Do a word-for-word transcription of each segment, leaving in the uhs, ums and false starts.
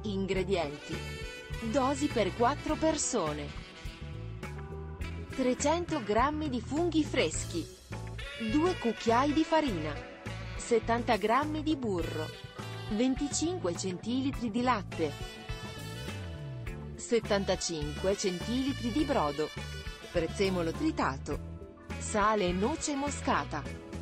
Ingredienti. Dosi per quattro persone. trecento grammi di funghi freschi, due cucchiai di farina, settanta grammi di burro, venticinque centilitri di latte, settantacinque centilitri di brodo, prezzemolo tritato, sale e noce moscata.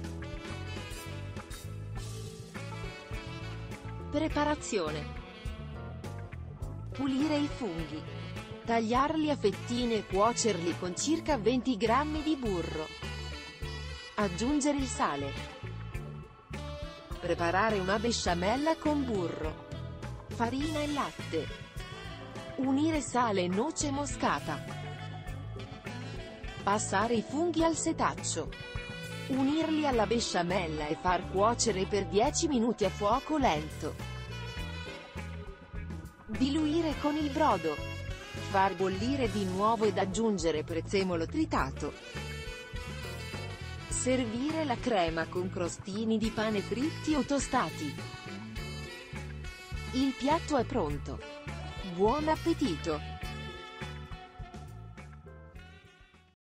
Preparazione. Pulire i funghi. Tagliarli a fettine e cuocerli con circa venti grammi di burro. Aggiungere il sale. Preparare una besciamella con burro, farina e latte. Unire sale e noce moscata. Passare i funghi al setaccio. Unirli alla besciamella e far cuocere per dieci minuti a fuoco lento. Diluire con il brodo. Far bollire di nuovo ed aggiungere prezzemolo tritato. Servire la crema con crostini di pane fritti o tostati. Il piatto è pronto. Buon appetito!